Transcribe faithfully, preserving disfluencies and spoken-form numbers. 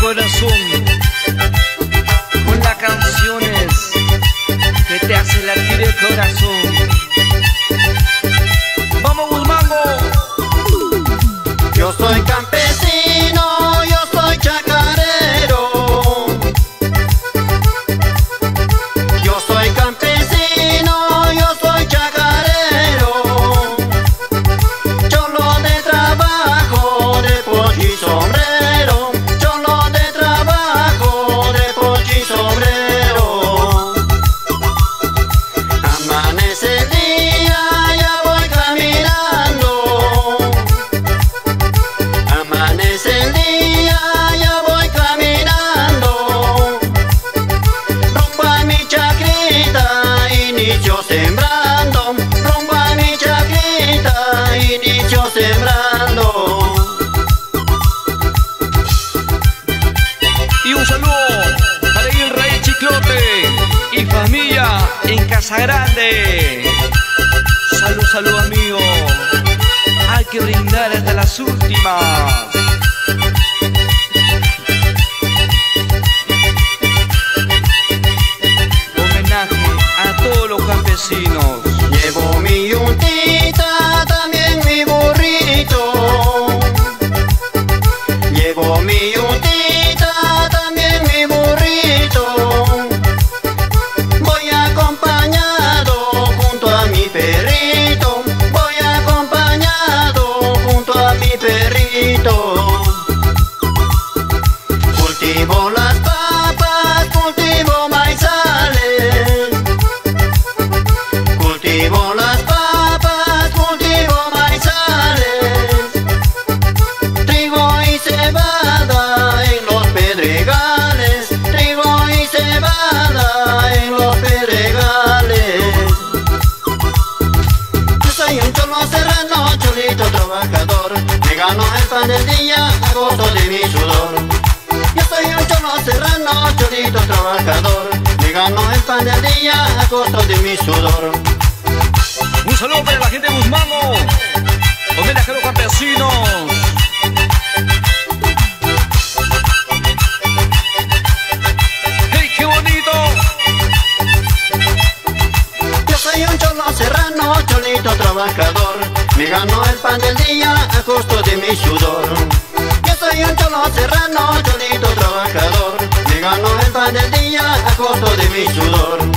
corazón con las canciones que te hacen latir el corazón. ¡Vamos, Guzmango! Yo soy campesino, yo soy chacarero. Yo soy campesino, yo soy chacarero. Cholo de trabajo, de pocho y sombrero. Cholo de trabajo, de pocho y sombrero. Amanece el día, ya voy caminando. Amanece el día, ya voy caminando. Rumbo a mi chacrita, inicio sembrando. Rumbo a mi chacrita, inicio sembrando. Y un saludo para el Rey Chiclote y familia en Casa Grande. Salud, salud, amigo. Hay que brindar hasta las últimas. Homenaje a todos los campesinos. Llevo mi yuntita, también mi burrito. Llevo mi yuntita, también mi burrito. Voy acompañado junto a mi perrito. Voy acompañado junto a mi perrito. Cultivo las papas, cultivo maizales. Cultivo las papas, cultivo maizales. Trigo y cebada en los pedregales. Trigo y cebada en los pedregales. Yo soy un cholo serrano, cholito trabajador. Me gano el pan del día a costo de mi sudor. Yo soy un cholo serrano, cholito trabajador. Me gano el pan del día a costo de mi sudor. Un saludo para la gente de Guzmango. Homenaje a los campesinos. ¡Hey, qué bonito! Yo soy un cholo serrano, cholito trabajador. Me gano el pan del día a costo de mi sudor. Yo soy un cholo serrano, cholito trabajador. Me gano el pan del día a costo de mi sudor.